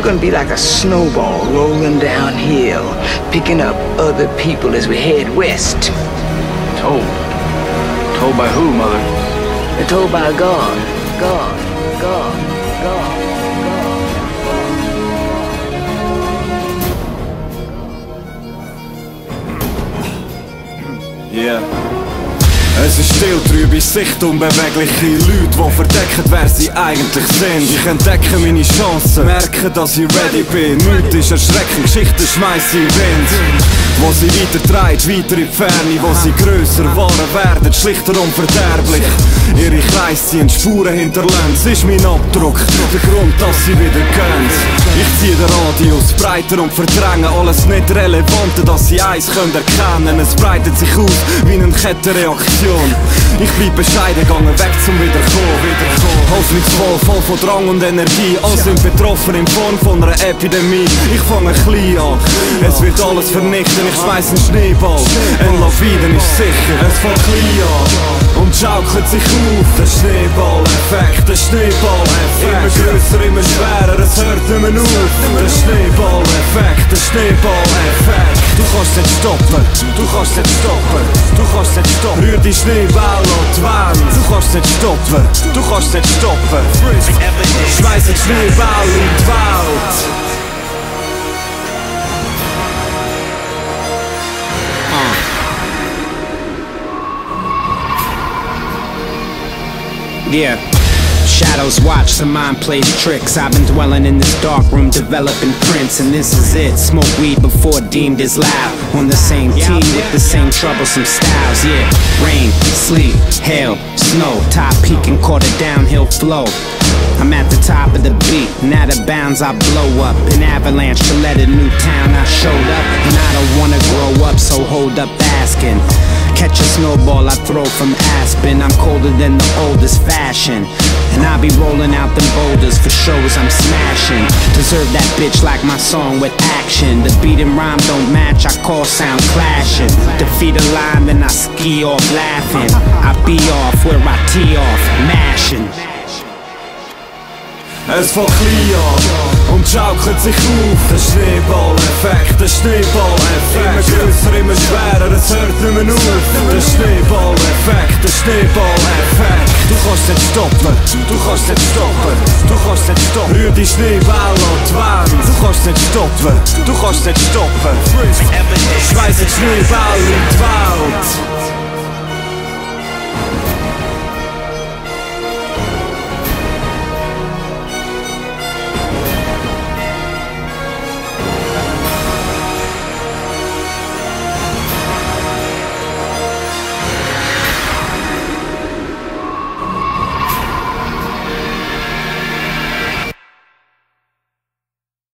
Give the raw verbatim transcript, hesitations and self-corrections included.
gonna be like a snowball rolling downhill, picking up other people as we head west. Told? Told by who, Mother? They're told by God. God. God. God. Yeah. Es ist still, trübe Sicht, unbewegliche Leute, die verdecken, wer sie eigentlich sind. Ich entdecke meine Chancen, merke, dass ich ready bin. Nichts ist erschreckend, Geschichten schmeiß in den Wind. Wo sie weitertreibt, weiter in die Ferne, wo sie grösser wahren werden, schlichter unverderblich. Ihre Kreise ziehen Spuren hinterlassen, es ist mein Abdruck, der Grund, dass sie wieder gehen. Ich ziehe den Radius breiter und verdränge alles nicht Relevante, dass sie eins können erkennen. Es breitet sich aus wie eine Kettenreaktion. Ich bleib bescheiden, gange weg zum Wiederkommen. Hoffnungsvoll, voll von Drang und Energie. Alle sind betroffen in Form von einer Epidemie. Ich fange klein an, es wird alles vernichten. Ich schmeiß einen Schneeball, ein Lawinen ist sicher. Es fängt klein an und schaukelt sich auf. Der Schneeball-Effekt, der Schneeball-Effekt. Immer grösser, immer schwerer, es hört nicht mehr auf. Der Schneeball-Effekt, der Schneeball-Effekt. Du kannst nicht stoppen, du kannst nicht stoppen, du kannst nicht stoppen. Rühr die Schneeball und die Wand. Du kannst nicht stoppen, du kannst nicht stoppen. Schmeiß den Schneeball in die Welt. Yeah. Shadows watch, the mind plays tricks. I've been dwelling in this dark room, developing prints, and this is it. Smoke weed before deemed as loud. On the same team with the same troublesome styles. Yeah, rain, sleet, hail, snow. Top peak and caught a downhill flow. I'm at the top of the beat, and out of bounds I blow up. An avalanche to let a new town I showed up. And I don't wanna grow up, so hold up asking. Catch a snowball I throw from Aspen. I'm colder than the oldest fashion, and I be rolling out them boulders for shows I'm smashing. Deserve that bitch like my song with action. The beat and rhyme don't match, I call sound clashing. Defeat a line, then I ski off laughing. I be off where I tee off, mashing. Es fängt klein an und schaukelt sich auf. Der Schneeball-Effekt, der Schneeball-Effekt. Immer grösser, immer schwerer, es hört nicht mehr auf. Der Schneeball-Effekt, der Schneeball-Effekt. Du kannst nicht stoppen, du kannst nicht stoppen, du kannst nicht stoppen. Rühr die Schneeball an die Wand. Du kannst nicht stoppen, du kannst nicht stoppen. Schmeiß den Schneeball in die Welt.